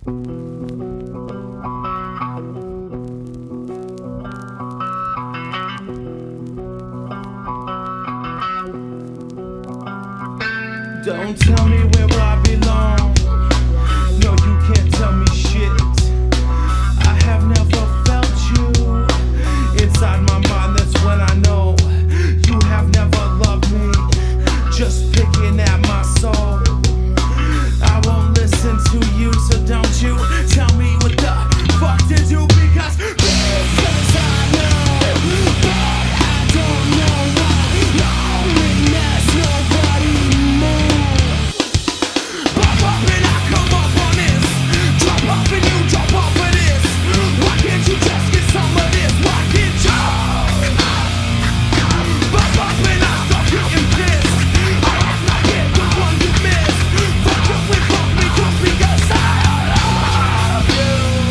Don't tell me where I belong. No, you can't tell me shit. I have never felt you inside my mind. That's when I know you have never loved me. Just picking at my soul. I won't listen to you, so don't you tell me what the fuck to do, because I know, but I don't know why. Loneliness, nobody moves. Pop up and I come up on this. Drop off and you drop off of this. Why can't you just get some of this? Why can't you? Pop up and I start getting pissed. I act like it, the one you missed. Fuck up and fuck me just because I love you.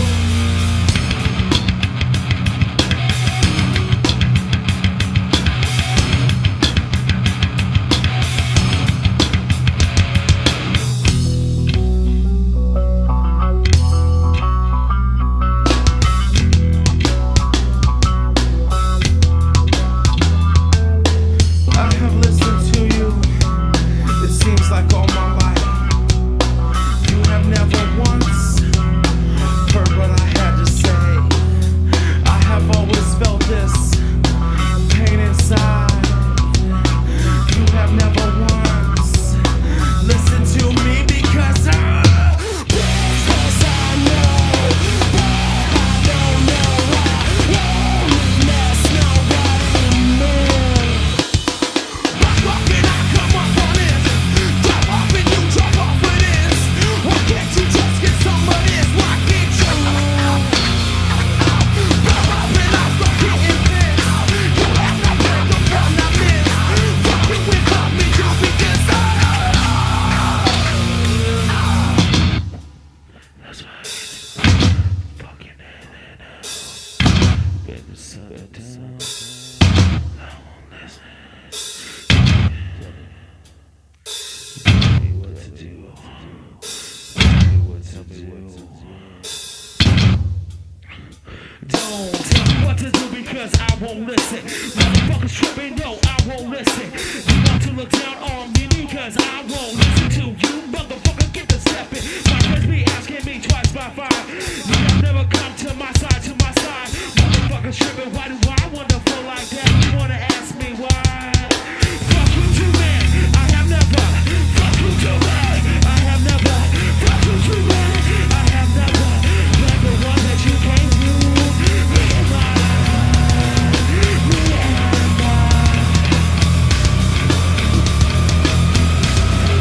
I have listened to you, it seems like all my life. You have never once heard what I had to say. I have always felt this pain inside. You have never once listened to me, because I know, but I don't know why. Loneliness, nobody moves. Pop up and I come up on this. Drop off and you drop off of this. Why can't you just get some of this? Why can't you? Pop up and I start getting pissed. You have not been the one I miss. Fucking without me just because I That's why fucking been sucked down. I won't listen. Tell me what to do. Tell me what to do. Don't tell me what to do, because I won't listen. Motherfuckers tripping, no, I won't listen. You want to look down on me because I won't listen to you. Motherfucker, get the stepping. My friends be asking me twice by five. You have never come to my side, to my side. Motherfuckers tripping, why do I wanna feel like that? You wanna ask me why? Fuck you too, man. I have never. Fuck you too, man. I have never. Fuck you too, man. I have never. Like the one that you came to. Me and my life. Me and my life.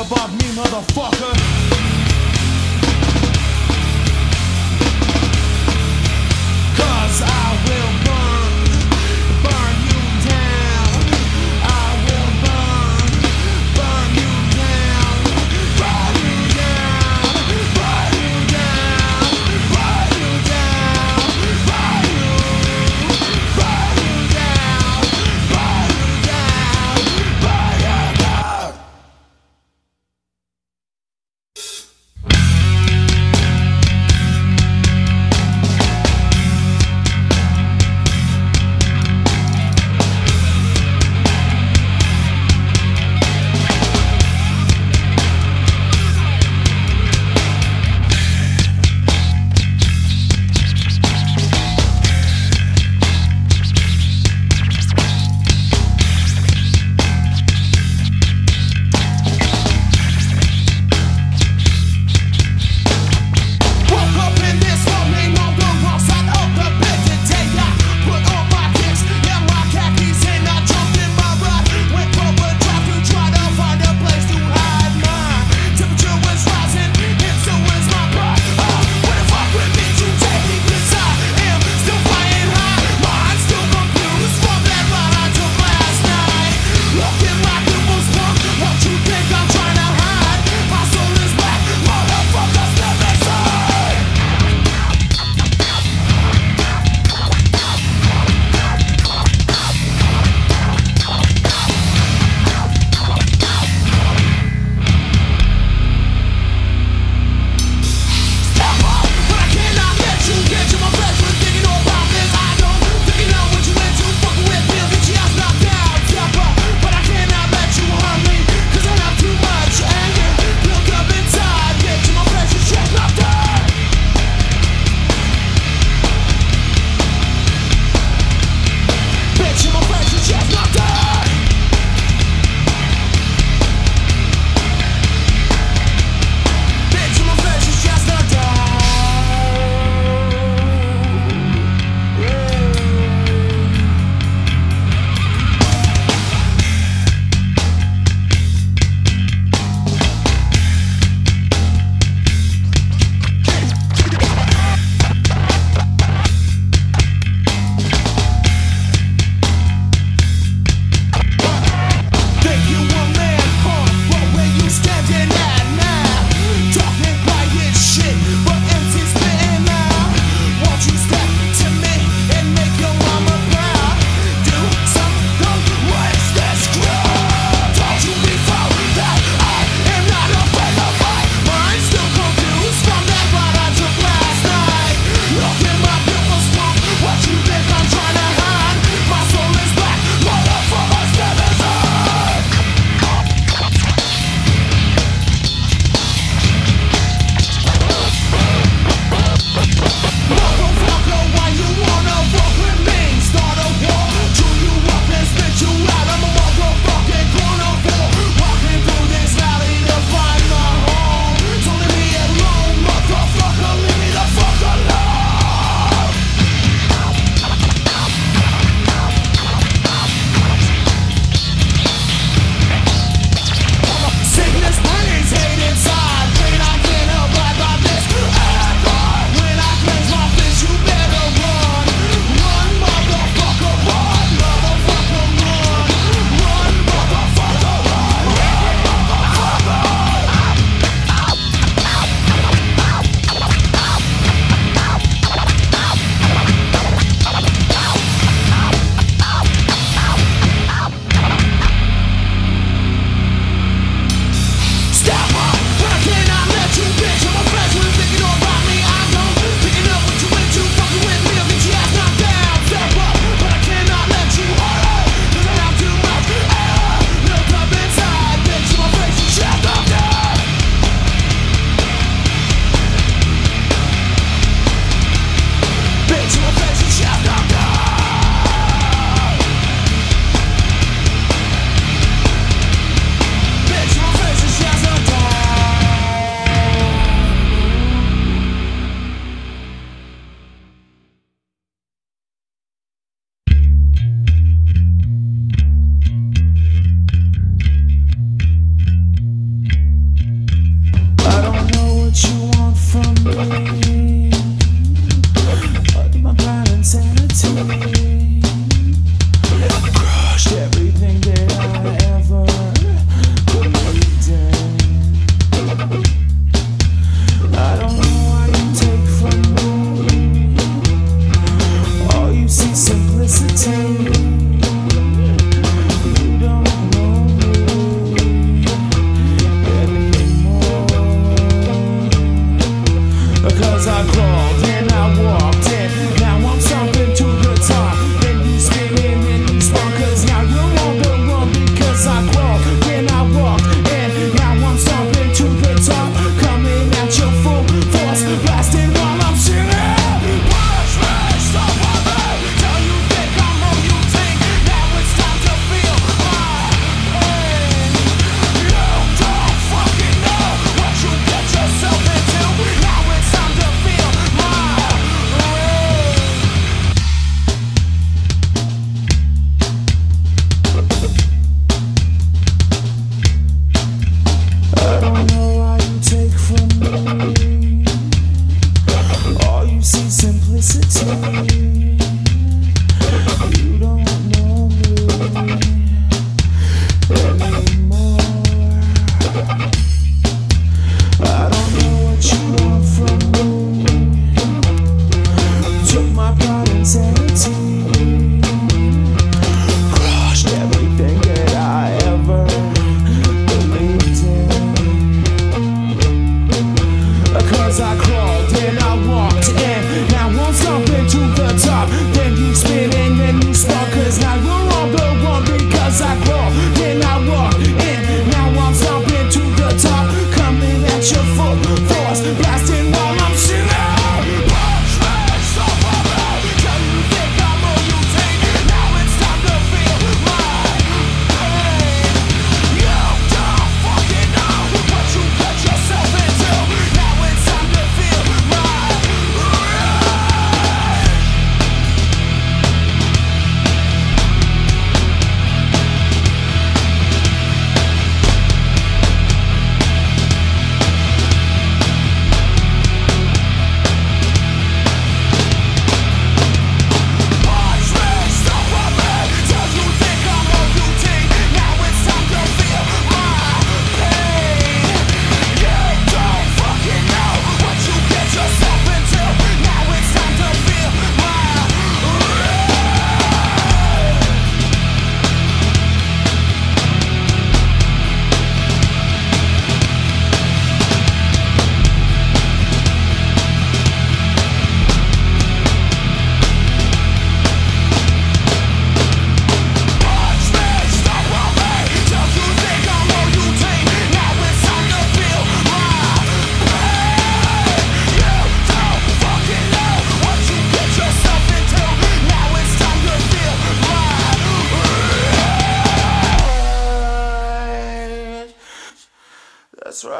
above me, motherfucker.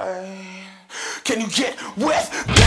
boy. Can you get with me?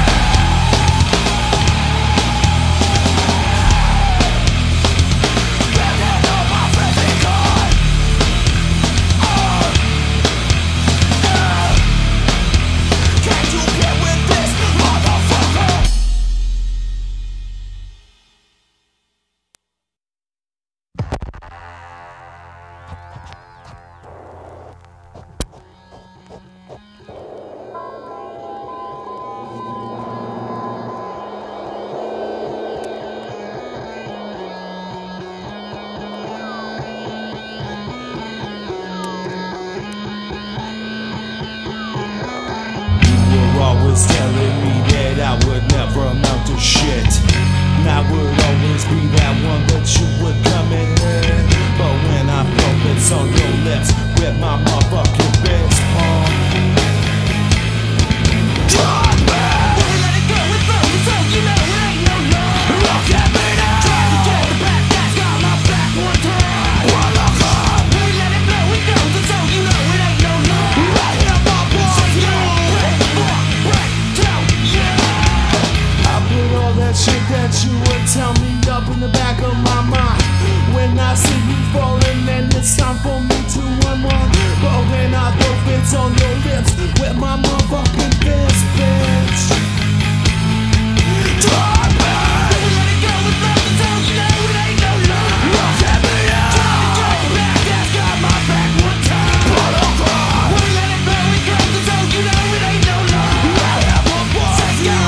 Always telling me that I would never amount to shit, and I would always be that one that you would come in here. But when I focus on your lips with my motherfucking fist palm, drop me. Let it go with focus, so you know it ain't no love. Look at me now. Try to get the back, that's got my back one time. Well, look up. Let it go with focus, so you know it ain't no love. I hear my voice, all that shit that you would tell me up in the back of my mind. When I see you falling, then it's time for me to unwind. But when I throw fits on your lips with my motherfucking fist, bitch, drop me. Let it go with love, so you know it ain't no love. Look at me now. Try to get the back, that's got my back one time. But I'll cry. When let it go with love, so you know it ain't no love. I have a voice.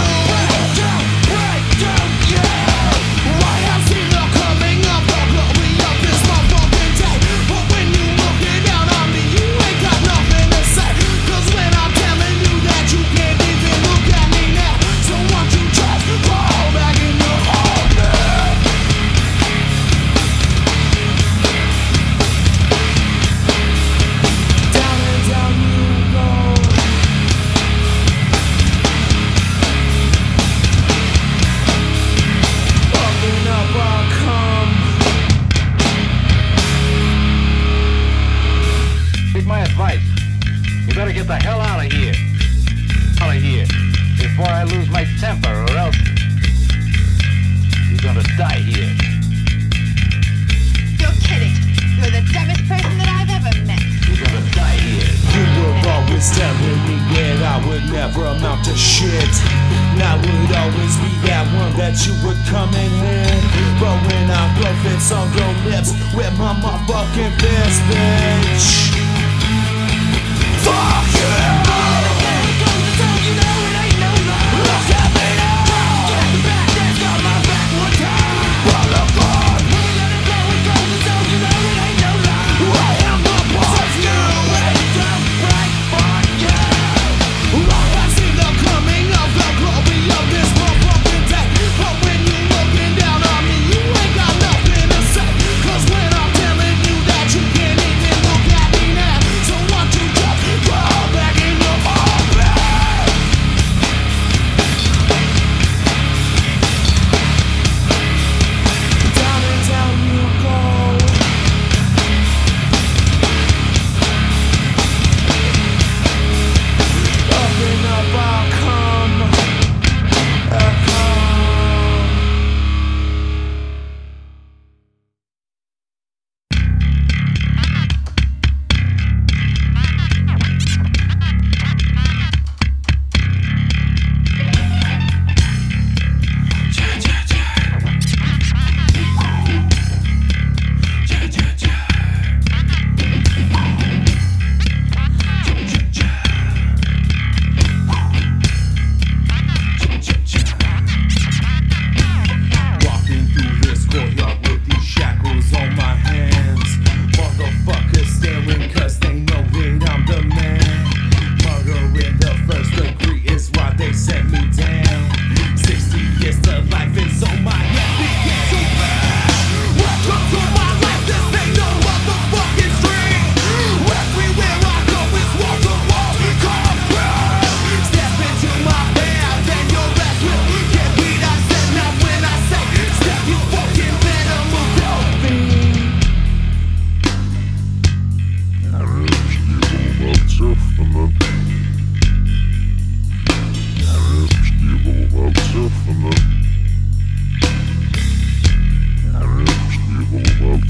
My advice, you better get the hell out of here. Out of here, before I lose my temper, or else you're gonna die here. You're kidding. You're the dumbest person that I've ever met. You're gonna die here. You were always telling me that I would never amount to shit, and I would always be that one that you would come in here. But when I blow fits on your lips with my motherfucking fist, bitch, fuck you! Look at me now! Get the back, that's got my back one time. But look on! Let it go and go, so you know it ain't no lie. I am the boss, you ain't the right for you. I have seen the coming of the glory of this motherfucking day. But when you looking down on me, you ain't got nothing to say. 'Cause when I'm telling you that you can't even look at me,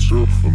Lucifer.